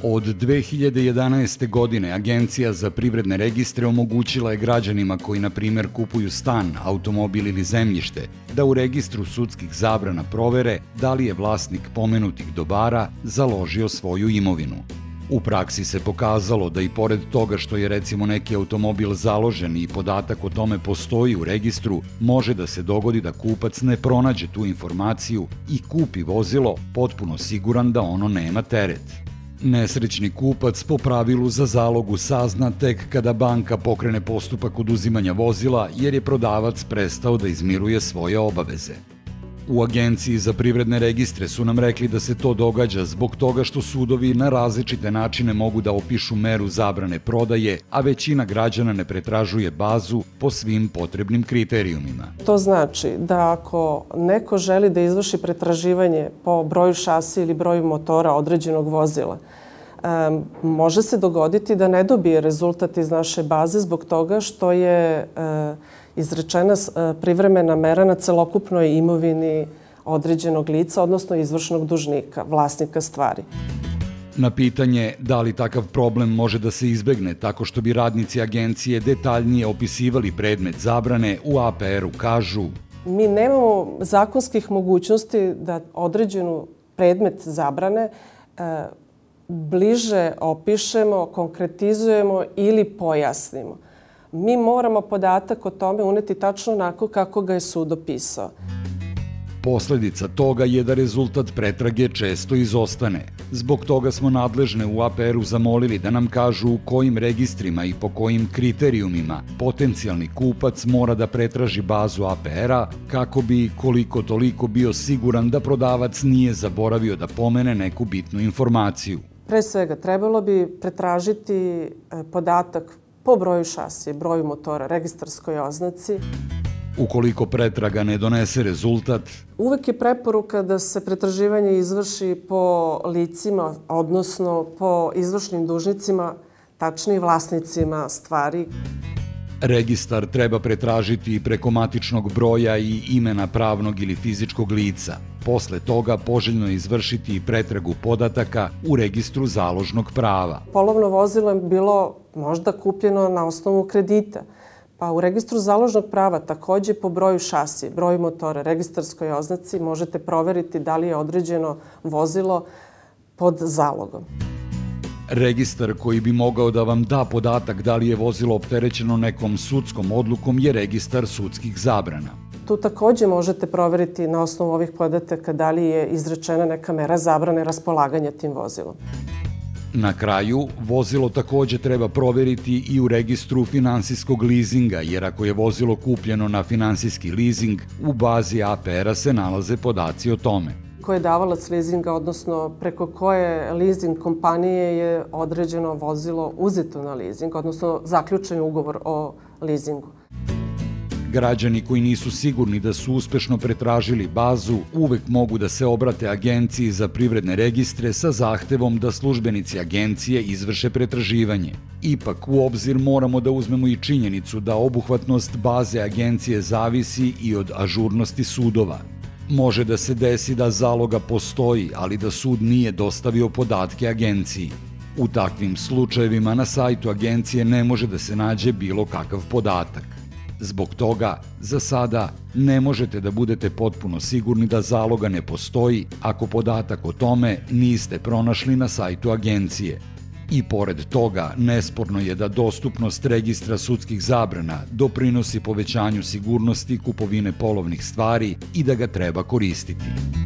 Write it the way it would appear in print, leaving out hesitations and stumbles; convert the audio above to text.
Od 2011. godine Agencija za privredne registre omogućila je građanima koji, na primjer, kupuju stan, automobil ili zemljište, da u registru sudskih zabrana provere da li je vlasnik pomenutih dobara založio svoju imovinu. U praksi se pokazalo da i pored toga što je recimo neki automobil založen i podatak o tome postoji u registru, može da se dogodi da kupac ne pronađe tu informaciju i kupi vozilo potpuno siguran da ono nema teret. Nesrećni kupac po pravilu za zalogu sazna tek kada banka pokrene postupak oduzimanja vozila jer je prodavac prestao da izmiruje svoje obaveze. U Agenciji za privredne registre su nam rekli da se to događa zbog toga što sudovi na različite načine mogu da opišu meru zabrane prodaje, a većina građana ne pretražuje bazu po svim potrebnim kriterijumima. To znači da ako neko želi da izvrši pretraživanje po broju šasi ili broju motora određenog vozila, može se dogoditi da ne dobije rezultat iz naše baze zbog toga što je izrečena privremena mera na celokupnoj imovini određenog lica, odnosno izvršnog dužnika, vlasnika stvari. Na pitanje da li takav problem može da se izbegne tako što bi radnici agencije detaljnije opisivali predmet zabrane, u APR-u kažu: Mi nemamo zakonskih mogućnosti da određenu predmet zabrane bliže opišemo, konkretizujemo ili pojasnimo. Mi moramo podatak o tome uneti tačno onako kako ga je sud opisao. Posledica toga je da rezultat pretrage često izostane. Zbog toga smo nadležne u APR-u zamolili da nam kažu u kojim registrima i po kojim kriterijumima potencijalni kupac mora da pretraži bazu APR-a kako bi koliko toliko bio siguran da prodavac nije zaboravio da pomene neku bitnu informaciju. Pre svega, trebalo bi pretražiti podatak po broju šasije, broju motora, registarskoj oznaci. Ukoliko pretraga ne donese rezultat, uvek je preporuka da se pretraživanje izvrši po licima, odnosno po izvršnim dužnicima, tačnije vlasnicima stvari. Registar treba pretražiti preko matičnog broja i imena pravnog ili fizičkog lica. Posle toga poželjno je izvršiti pretragu podataka u registru založnog prava. Polovno vozilo je bilo možda kupljeno na osnovu kredita. Pa u registru založnog prava takođe po broju šasije, broju motora, registarskoj oznaci možete proveriti da li je određeno vozilo pod zalogom. Registar koji bi mogao da vam da podatak da li je vozilo opterećeno nekom sudskom odlukom je registar sudskih zabrana. Tu takođe možete proveriti na osnovu ovih podataka da li je izrečena neka mera zabrane raspolaganja tim vozilom. Na kraju, vozilo takođe treba proveriti i u registru finansijskog lizinga, jer ako je vozilo kupljeno na finansijski lizing, u bazi APR-a se nalaze podaci o tome. Ko je davalac lizinga, odnosno preko koje lizing kompanije je određeno vozilo uzeto na lizing, odnosno zaključen ugovor o lizingu. Građani koji nisu sigurni da su uspešno pretražili bazu uvek mogu da se obrate Agenciji za privredne registre sa zahtevom da službenici agencije izvrše pretraživanje. Ipak u obzir moramo da uzmemo i činjenicu da obuhvatnost baze agencije zavisi i od ažurnosti sudova. Može da se desi da zaloga postoji, ali da sud nije dostavio podatke agenciji. U takvim slučajevima na sajtu agencije ne može da se nađe bilo kakav podatak. Zbog toga, za sada, ne možete da budete potpuno sigurni da zaloga ne postoji ako podatak o tome niste pronašli na sajtu agencije. I pored toga, nesporno je da dostupnost registra sudskih zabrana doprinosi povećanju sigurnosti kupovine polovnih stvari i da ga treba koristiti.